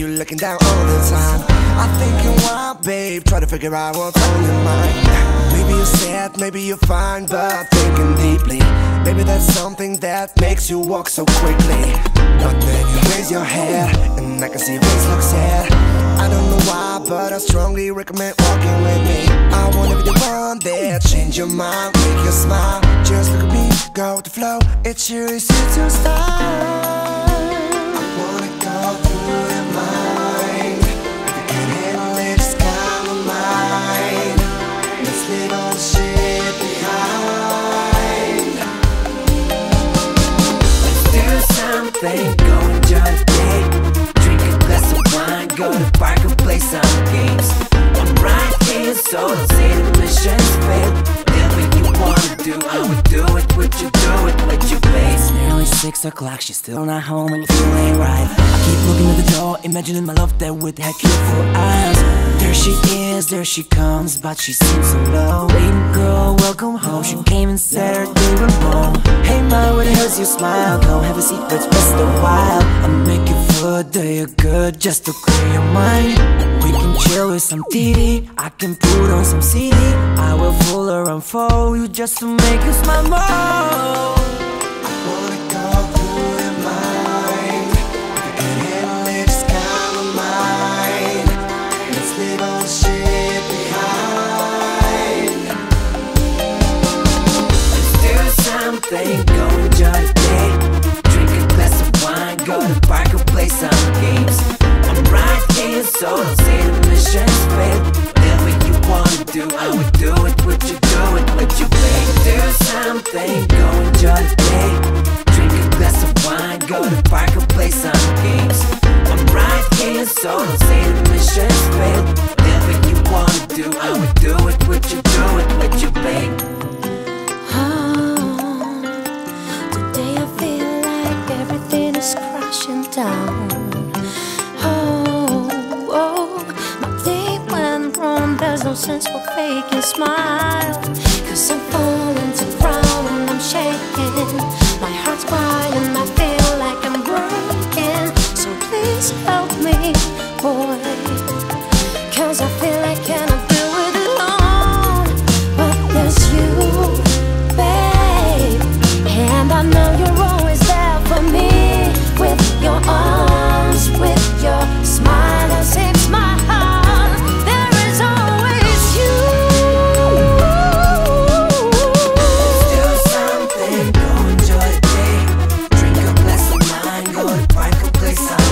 you looking down all the time. I'm thinking, why, babe? Try to figure out what's on your mind. Maybe you're sad, maybe you're fine, but thinking deeply. Maybe there's something that makes you walk so quickly. But then you raise your hair, and I can see your face looks sad. I don't know why, but I strongly recommend walking with me. I wanna be the one that change your mind, make you smile. Just look at me, go with the flow. It's your easy to start. I wanna go through your mind. If you can't handle it, just come on mine. Let's leave all the shit behind. Let's do something, go enjoy the day. Drink a glass of wine, go to the park and play some games. I'm right here, so don't say the mission's failed. Whatever you wanna do, I would do it. Would you do it with your face? Nearly 6 o'clock, she's still not home and you feel ain't right. I keep looking at the door, imagining my love that would have beautiful eyes. There she is, there she comes, but she seems so low. Waiting girl, welcome home. She came and said her day went wrong. Hey ma, what the hell's your smile? Come have a seat, let's rest a while. I'll make you feel a day good just to clear your mind. We can chill with some TD, I can put on some CD. I will fool around for you just to make you smile more. I wanna go through your mind. If you can't handle it, just come on mine. Let's leave all the shit behind. Let's do something, go enjoy the day. Drink a glass of wine, go to the park and play some games. I'm right here, so don't say the mission's failed. Whatever you wanna do, I would do it. Would you do it? Would you play? Do something, go enjoy the day. Drink a glass of wine, go to the park and play some games. I'm right here, so don't say the mission's failed. Whatever you wanna do, I would do it. Would you do it? Would you play? Today I feel like everything is crashing down. My day went wrong, there's no sense for faking smile. Cause I'm falling to ground and I'm shaking. My heart's crying, I feel like I'm breaking. So please help me, boy. Cause I feel I cannot do it alone. But there's you, babe. And I know you're always there for me. With your arms, with your smile that saves my heart. There is always you. Let's do something, go enjoy the day. Drink a glass of wine, go to the park and play some